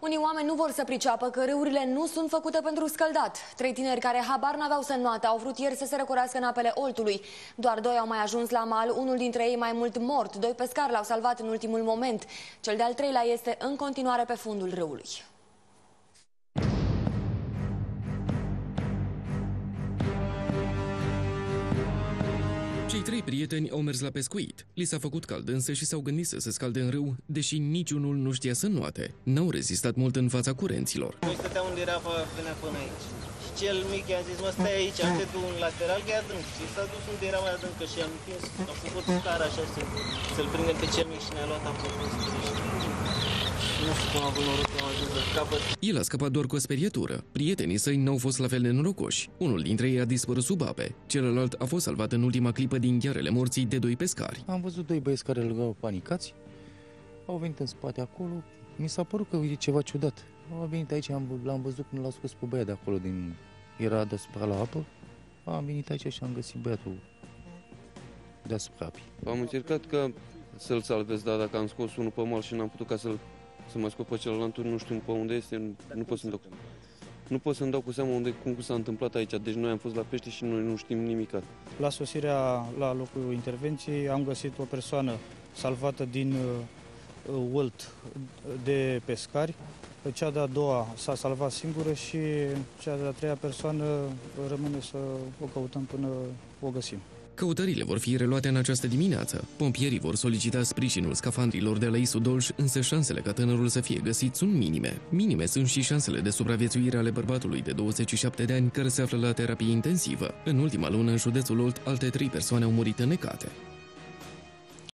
Unii oameni nu vor să priceapă că râurile nu sunt făcute pentru scăldat. 3 tineri care habar n-aveau să înnoate au vrut ieri să se răcorească în apele Oltului. Doar 2 au mai ajuns la mal, unul dintre ei mai mult mort. 2 pescari l-au salvat în ultimul moment. Cel de-al 3-lea este în continuare pe fundul râului. Cei 3 prieteni au mers la pescuit. Li s-a făcut cald însă și s-au gândit să se scalde în râu, deși niciunul nu știa să înnoate. N-au rezistat mult în fața curenților. Noi stăteam unde era venea până aici. Și cel mic i-a zis, mă, stai aici, am du un lateral, că e adânc. Și s-a dus unde era mai adâncă și am împins. Am făcut scara așa să-l prindem pe cel mic și ne-a luat apă. Nu știu cum am avut noroc că am ajuns la capăt. El a scăpat doar cu o sperietură. Prietenii săi n-au fost la fel de norocoși. Unul dintre ei a dispărut sub ape. Celălalt a fost salvat în ultima clipă din ghearele morții de 2 pescari. Am văzut 2 băieți care lăgau panicați. Au venit în spate acolo. Mi s-a părut că e ceva ciudat. Am venit aici, l-am văzut când l-au scos pe băiat de acolo, era deasupra la apă. Am venit aici și am găsit băiatul deasupra apii. Am încercat să-l salvez, dar dacă am scos unul pe mal și n-am putut să mă scot pe celălalt, nu știu pe unde este, nu pot să-mi dau cu seama cum s-a întâmplat aici. Deci noi am fost la pește și noi nu știm nimic. La sosirea la locul intervenției am găsit o persoană salvată din Olt de pescari. Cea de-a doua s-a salvat singură și cea de-a treia persoană rămâne să o căutăm până o găsim. Căutările vor fi reluate în această dimineață. Pompierii vor solicita sprijinul scafandrilor de la ISU Dolj, însă șansele ca tânărul să fie găsit sunt minime. Minime sunt și șansele de supraviețuire ale bărbatului de 27 de ani care se află la terapie intensivă. În ultima lună, în județul Olt, alte 3 persoane au murit înnecate.